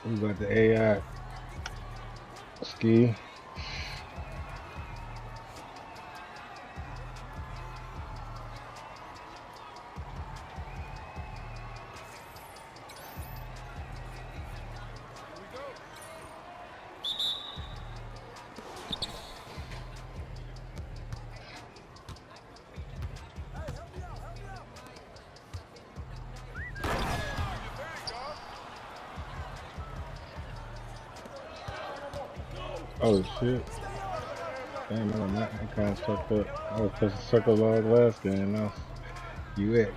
We got the AI ski. Oh shit. Damn, I kind of fucked up. I was supposed to circle log last game. Now UX.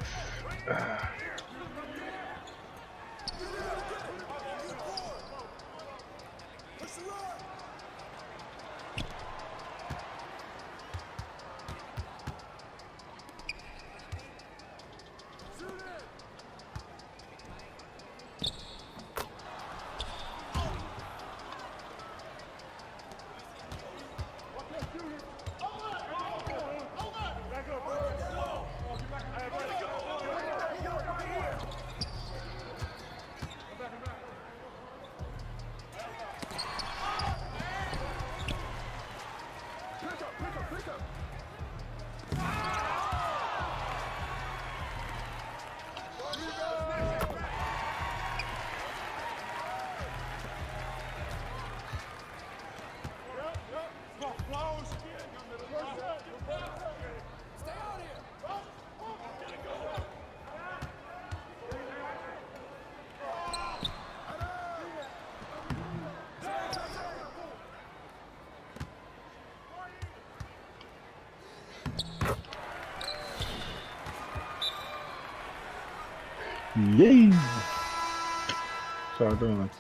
Yay! What y'all doing?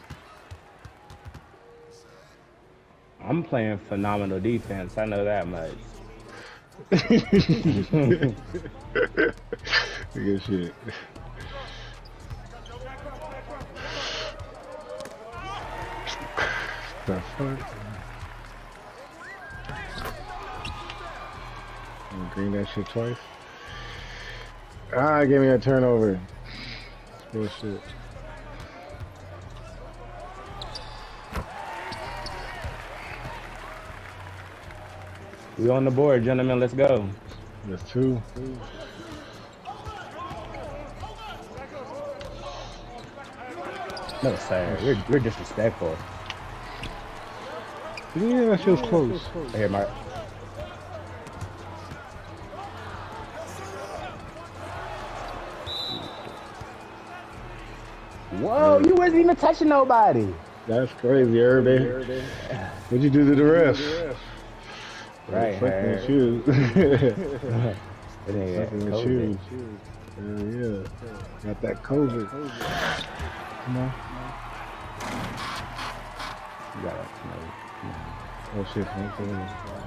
I'm playing phenomenal defense. I know that much. Good shit. The fuck? Green that shit twice. Ah, give me a turnover. Bullshit. We on the board, gentlemen. Let's go. That's two. No, sir. We're disrespectful. Yeah, that feels close. Here, Mark. Whoa, you wasn't even touching nobody. That's crazy, Herb. What'd you do to the ref? Right, fucking shoes. It ain't Fucking COVID. shoes. Hell yeah. Got that COVID. Come on. You got it. Oh shit, thank you.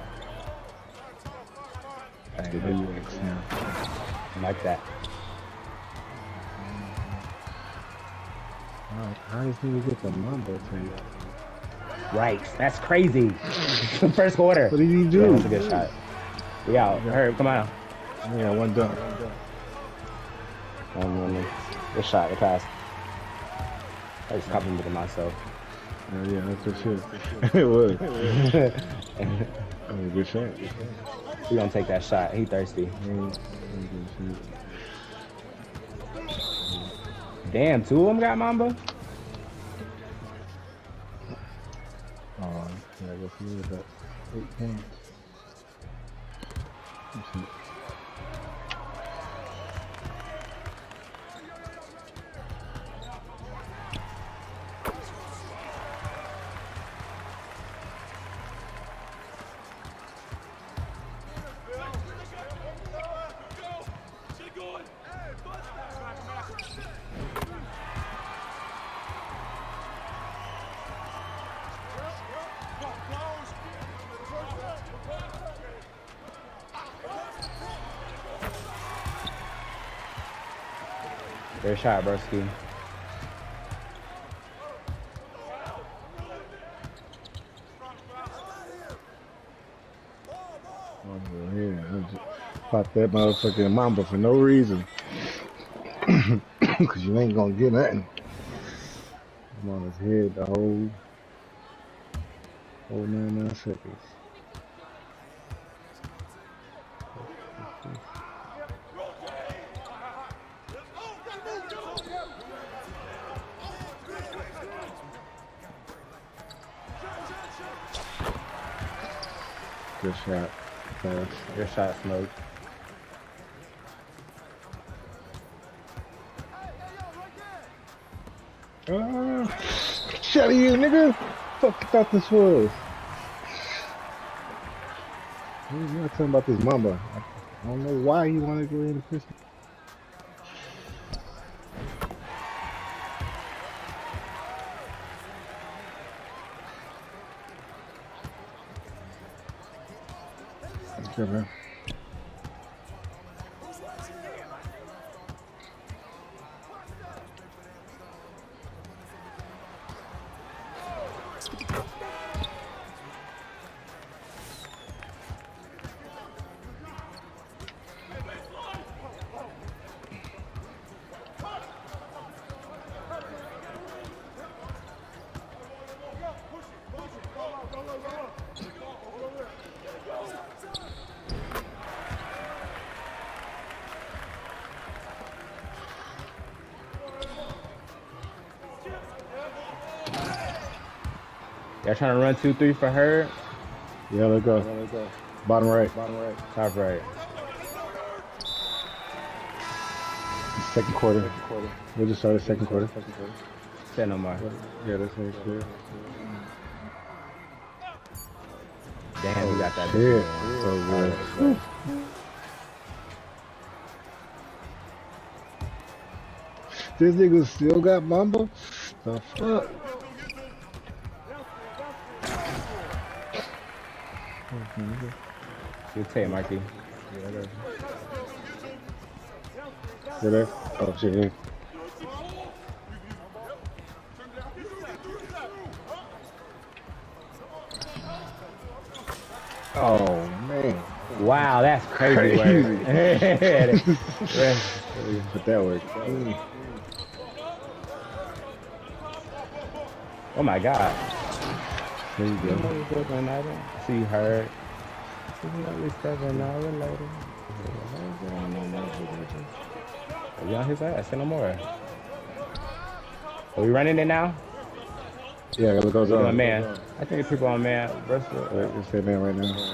That's the UX now. Like that. How does he get the Mambo tape? Right. That's crazy. First quarter. What did he do? Yeah, that was a good shot. We out. Herb, come on. Yeah, one dunk. Good shot. Good pass. I just complimented myself. Yeah, that's for shit. It was. That was a good shot. We gonna take that shot. He thirsty. Damn, two of them got Mamba? Oh, yeah, I guess he was about 8 points. Let's see. Great shot, broski. Oh, yeah, I just popped that motherfucking Mamba for no reason. Because you ain't gonna get nothing. I'm on his head the whole 99 seconds. Good shot. Fast. Good shot, Smoke. Shut you, nigga! Fuck you thought this was? You're not talking about this mamba. I don't know why he wanted to go in the prison. Okay, man. Y'all trying to run 2-3 for her? Yeah, let's go. Bottom right. Top right. Second quarter. We just started second quarter. Say no more. Yeah, that's right. Clear. Damn, we got that. Shit. So good. This nigga still got mamba? The fuck? You take Marky. You there? Oh shit. Oh man. Wow, that's crazy. But that worked. Oh my god. There you go. See her. You on his ass, say no more. Are we running it now? Yeah, it goes on. Man. I think people on man. It's that man right now.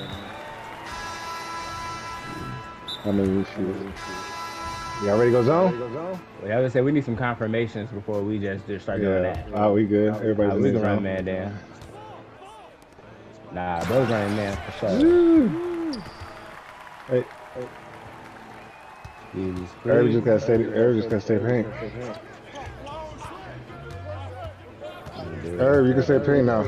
I know you shoot. Y'all ready to go zone? Well, I would say we need some confirmations before we just start doing that. Oh, we good. Everybody's we can run man down. Nah, those running man for sure. Hey. Herb just gotta stay paint. Herb, you can stay paint now.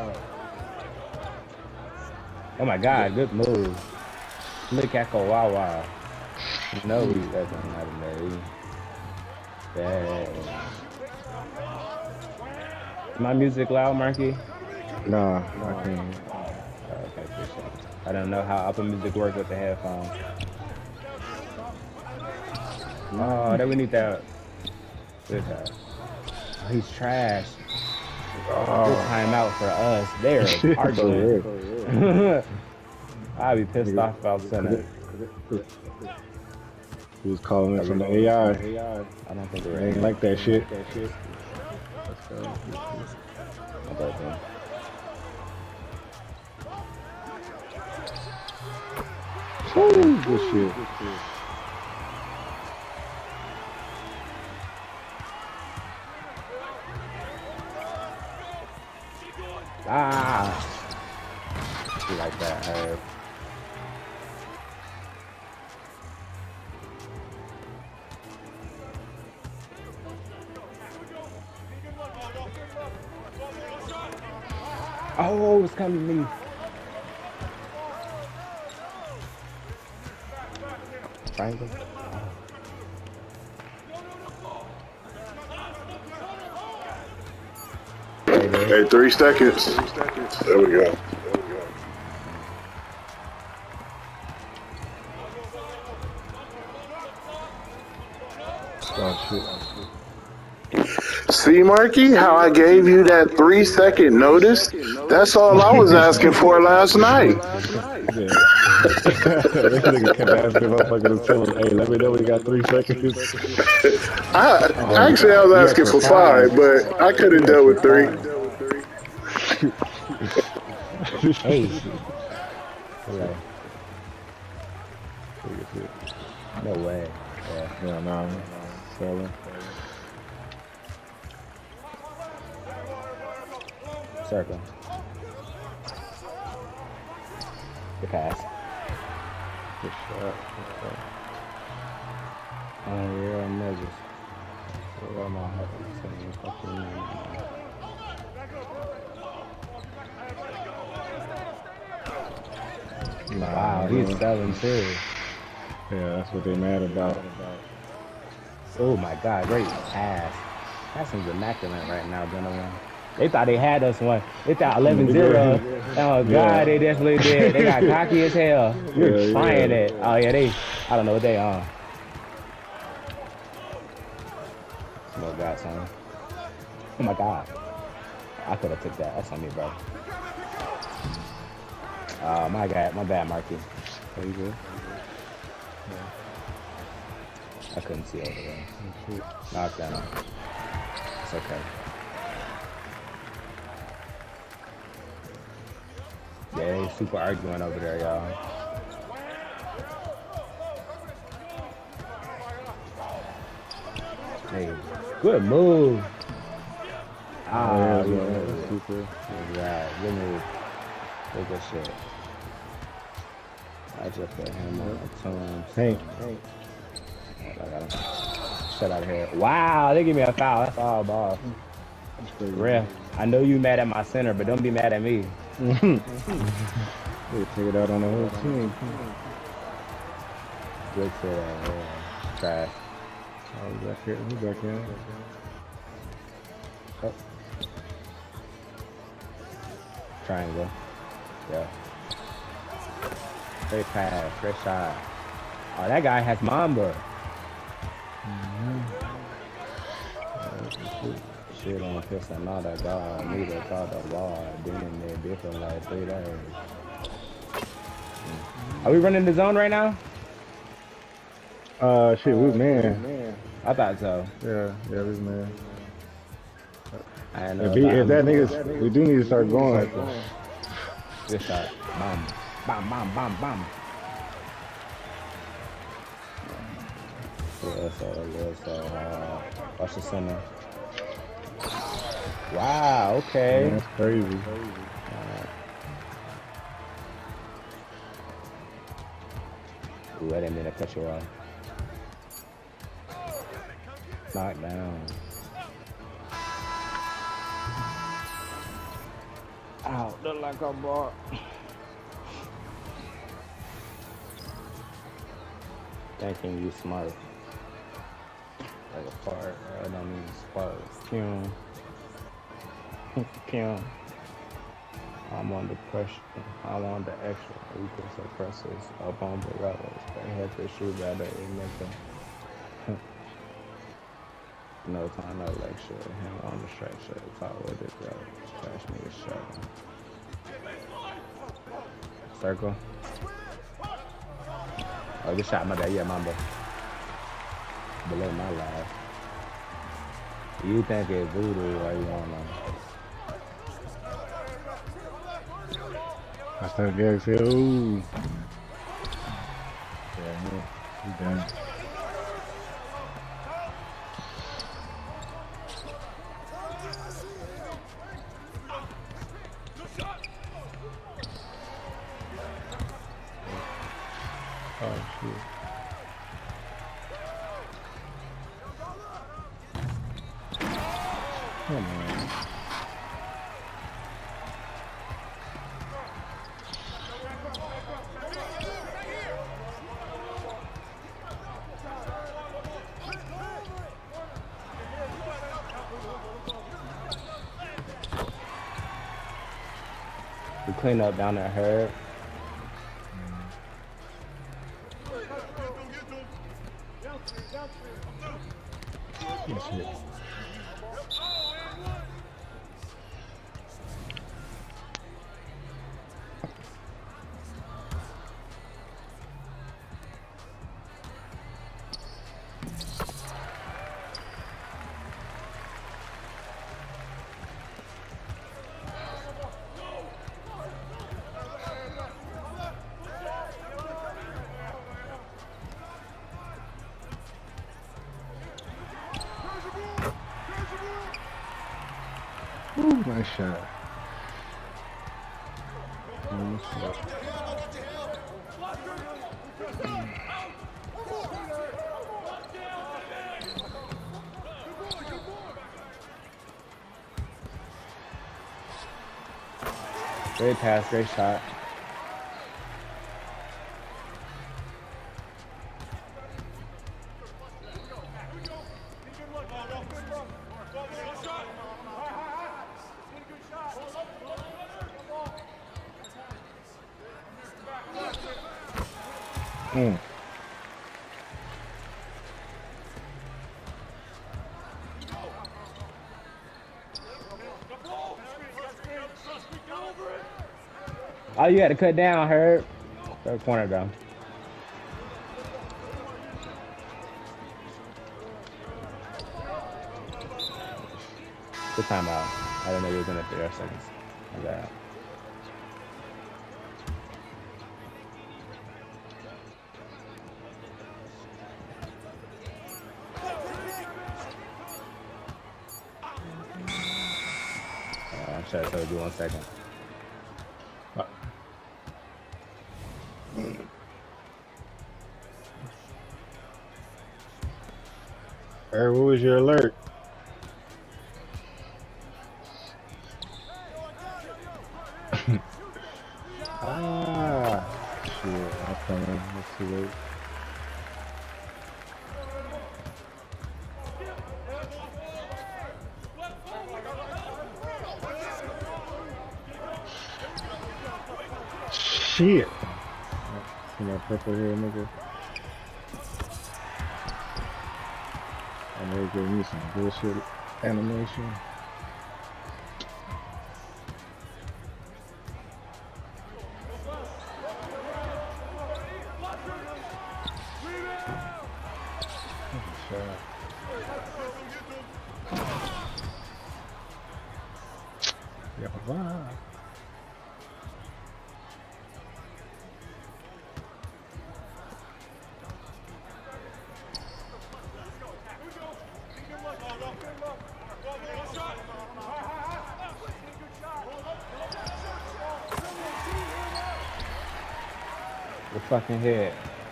Oh my god, good move. Look at Wawa. No, he's definitely not a married. Bad. My music loud, Marky? Nah, I can't. Okay, I don't know how Apple Music works with the headphones. Oh, then we need that. Good job. Oh, he's trash. Good timeout for us. They're arguing. I'd be pissed off about that. He was calling it from the AI. I don't think they ain't like that shit. Woo, good shit. Ah! You like that, Herb. Oh, it's coming to me. Triangle. Hey, 3 seconds. There we go. Oh shit. See, Marky, how I gave you that 3-second notice? That's all I was asking for last night. Yeah. This nigga kept asking motherfucker to tell him, hey, let me know when you got 3 seconds. Actually, I was You asking extra for 5, five. but I could have You dealt extra with 3. five. Hey. Like, no way. Yeah, no. 7. Circle. Good pass. Good shot. Oh, yeah, measures. Where am I fucking wow, he's 7-2. Yeah, that's what they mad about. Oh my God, great pass. That seems immaculate right now, gentlemen. They thought they had us one. They thought 11-0. Oh God, they definitely did. They got cocky as hell. You're trying it. Oh yeah, I don't know what they on. No God, son. Oh my God. I could have took that. That's on me, bro. Oh my God, my bad, Marky. Are you good? I couldn't see over there. Knock down. It's okay. Yeah, they super arguing over there, y'all. Hey, good move. Ah, yeah, super. Right, good move. Good shit. I just put him on the tongue. Hey. I got him. Shut out of here. Wow, they give me a foul. That's all ball. Ref, I know you mad at my center, but don't be mad at me. They take it out on the whole team. Good shit. Trash. Oh, he's back here. He's back here. Oh. Triangle. Yeah. Great pass. Great shot. Oh, that guy has Mamba. Shit on piss and all that God. Neither thought the ball. Been in there different like 3 days. Are we running the zone right now? Shit, we man. I thought so. Yeah, we man. I know If that niggas, we do need to start going. Good shot. Bam. Bam, bam, bam, bam. So, watch the center. Wow, okay. Man, that's crazy. Ooh, I didn't mean to cut you off. Knock down. Ow, look like a ball. Thinking you smart. Like a fart. I don't mean spark. Pew. Pew. I'm under pressure. I want the extra equal suppressors up on the levels. They have to shoot better and make them. No time, no lecture. Hang on the structure. Talk with it, bro. Trash me the shot. Circle. Oh, good shot, my bad. Yeah, Mamba. Below my life. You think it's voodoo or you wanna? I started getting say, ooh. Yeah, he's done. Oh shit. Come on. We clean up down at Herb. Nice shot. Nice shot. Great pass, great shot. Oh, you had to cut down, Herb. Third corner, though. Good timeout. I didn't know you was in it 3 seconds. My bad. I should have told you 1 second. Hey, what was your alert? Shit, I'm coming. That's too late. Shit. See my purple hair, nigga. And they gave me some bullshit animation. Yeah, bye. The fucking head.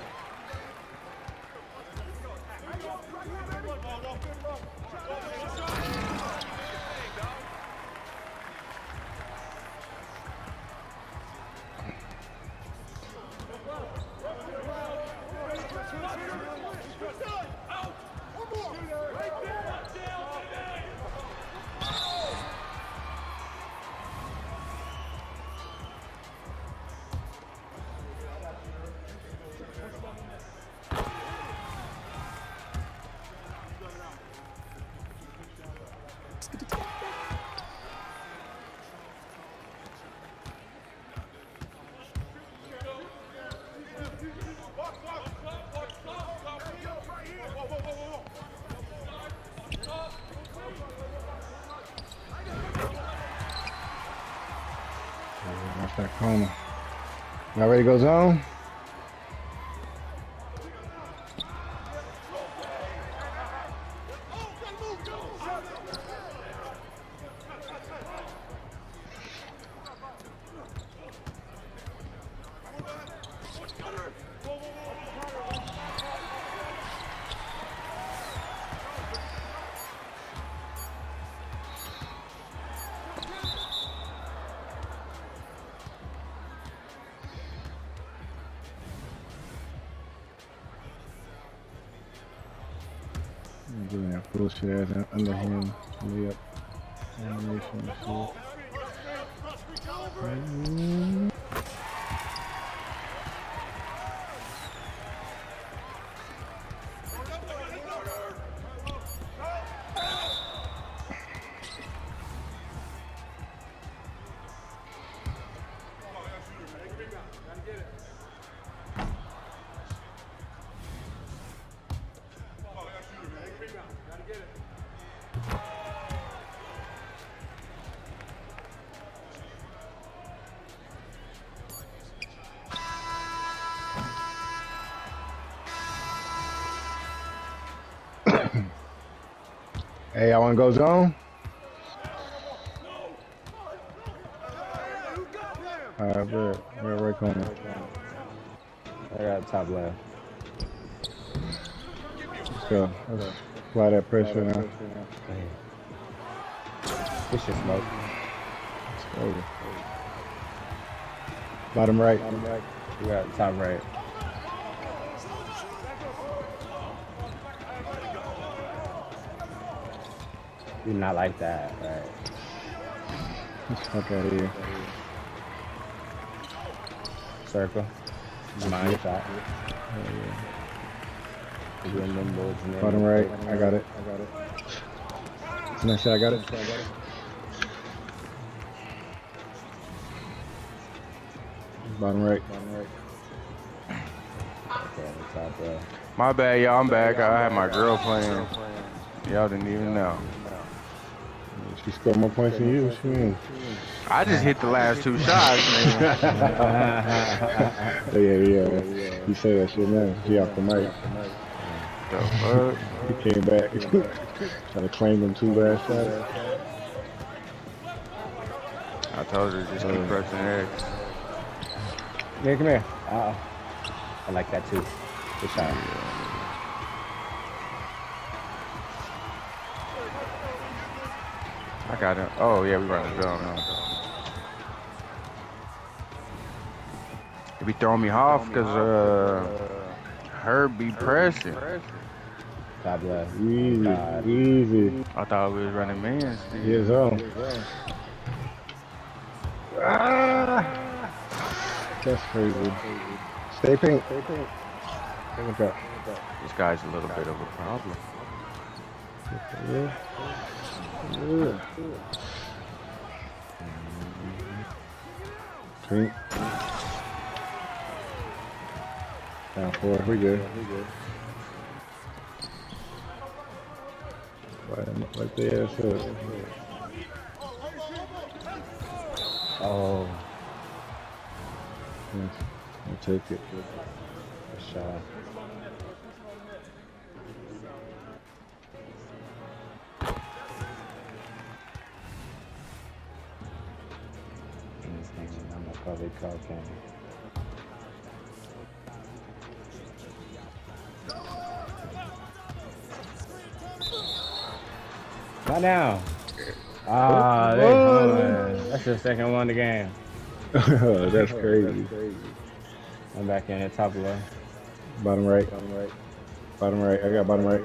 Watch that corner. Y'all ready to go zone? Doing that bullshit ass underhand layup animation and shit. Hey, y'all wanna go zone? got that. I got right corner. I got top left. Let's go. Let's apply that pressure now. This shit smoke. It's over. Bottom right. We got top right. Do not like that, right? Let's fuck out of here. Circle. Mine shot. Bottom right. I got it. Next shot, I got it. Bottom right. Okay, top right. My bad, y'all. I'm back. I had my girl playing. Y'all didn't even know. She scored more points than you. What you mean? I just hit the last 2 shots, man. Yeah. You say that shit now. She off the mic. The fuck? He came back. Trying to claim them 2 last shots. I told her just keep pressing X. Yeah, come here. I like that too. Good shot. I got him. Oh, yeah, we running the film now. They be throwing me off because Herb be pressing. God bless. Easy. I thought we was running man. Yes, That's crazy. Stay pink. Look up. This guy's a little bit of a problem. Pink. Down 4. We good. Like the ass up. Oh. Yes. I'll take it. Good shot. I'm gonna probably call him. Not now. Ah, that's the second one of the game. That's crazy. I'm back in at top left. Bottom right. Bottom right. I got bottom right.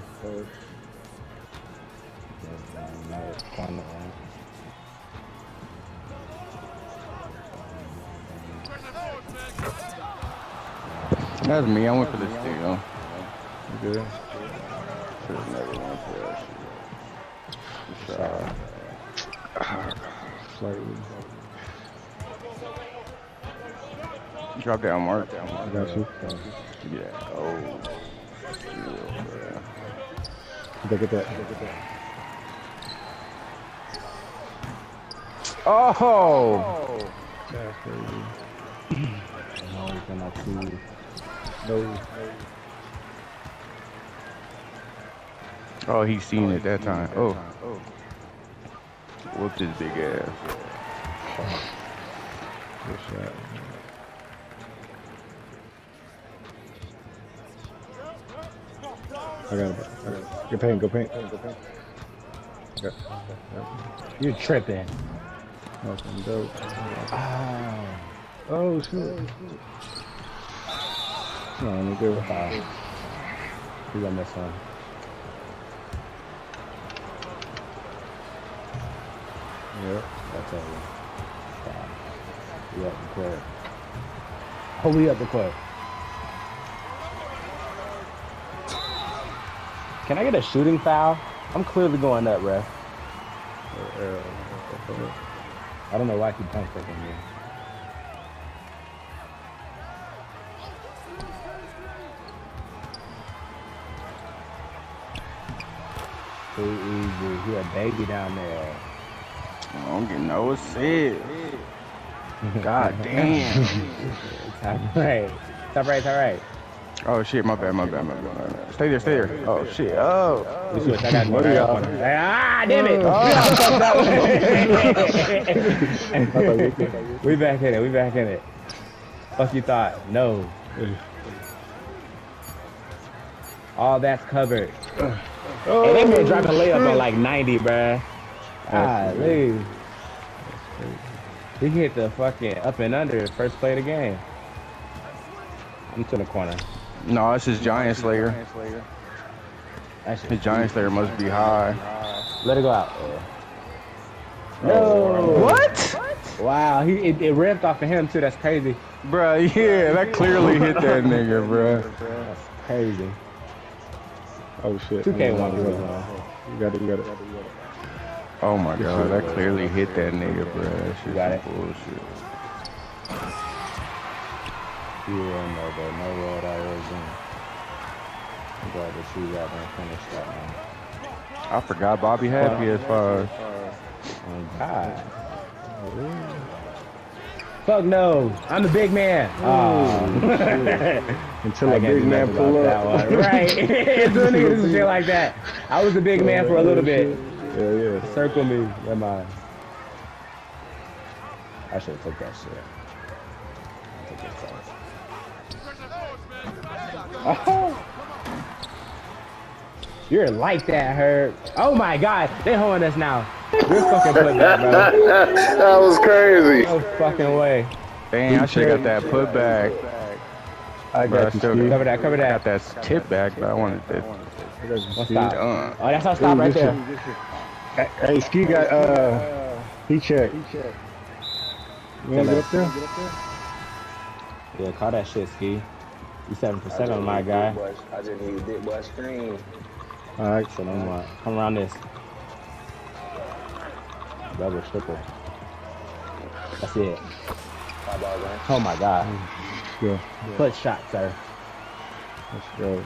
That's me. I went for the steal. You good? Should've never went for that shit. Slightly. Drop down, Mark. I got you. Yeah. Oh. Look at that. Oh! That's crazy. No, we cannot see. No. Oh, he seen it that time. Oh. Whooped his big ass. Good shot. I got it. Go paint. You're tripping. That's some dope. Oh. Oh, shit. Come on, nigga. You gonna miss one. Yep. That's over. We up the court. Oh, we up the court. Can I get a shooting foul? I'm clearly going up, ref. I don't know why he punched up in here. Too easy. He a baby down there. I'm getting no assist. God damn. Top right. Top right. Oh shit, my bad. Stay there. Oh shit. Oh. We switch. I got to go up on her. Ah, damn it! We back in it. Fuck you thought? No. All that's covered. Oh. Hey, they been dropping layup on like 90, bruh. Golly. He hit the fucking up and under first play of the game. I'm to the corner. No, it's his Giant Slayer. His Giant Slayer must be high. Let it go out. No. What? Wow, it ripped off of him too. That's crazy. Bruh, yeah, that clearly hit that nigga, bruh. That's crazy. Oh shit. 2K1. You got it. Oh my god, that clearly hit that nigga, bruh. That shit got it. Bullshit. You don't know, but no road I was in. I'm glad that you got and finished that one. I forgot Bobby had PS5. Oh God. Fuck no, I'm the big man. Until a big man pull up. Right. Doing niggas and shit like that. I was a big man for a little bit. Yeah. Circle me. Never mind. I should have took that shit. Oh. You're like that, Herb. Oh my God, they holding us now. You're fucking putting that, bro. That was crazy. No fucking way. Dang, I should have got that put back. I got you. Cover that. I got that tip back, but I wanted that. Stop. Oh, that's our stop right there. Hey, Ski got he checked. You wanna get up there? Yeah, call that shit, Ski. You 7 for 7, my guy. I just need a big boy screen. All right, So come around this. Double, triple. That's it. Oh my God. let's go. Foot shot, sir. Let's go.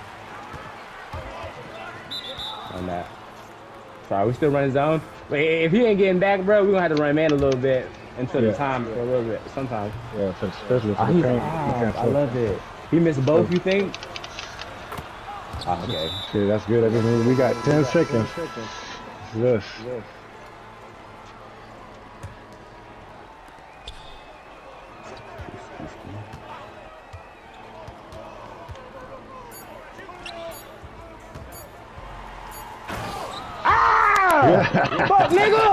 On that. Sorry, we still running zone. But if he ain't getting back, bro, we're gonna have to run man a little bit until the time for a little bit. Sometimes. Yeah, especially for the paint. I love it. He missed both, you think? Oh, okay. Yeah, that's good. That means we got 10 seconds. Yes. Fuck, nigga!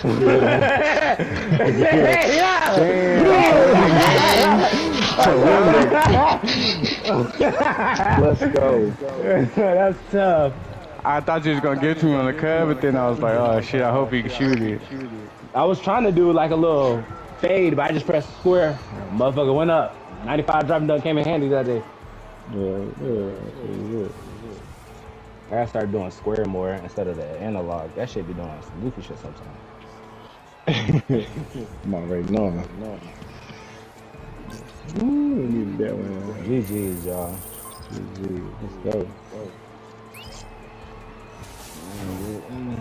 Let's go. That's tough. I thought you was gonna get to me on the cut, but then I was like, oh shit, I hope he can shoot it. I was trying to do like a little fade, but I just pressed square. Motherfucker went up. 95 driving dunk came in handy that day. Yeah. I gotta start doing square more instead of the analog. That shit be doing some goofy shit sometimes. I'm already knowing. Ooh, we needed that one. GG's, y'all. GG. Let's go.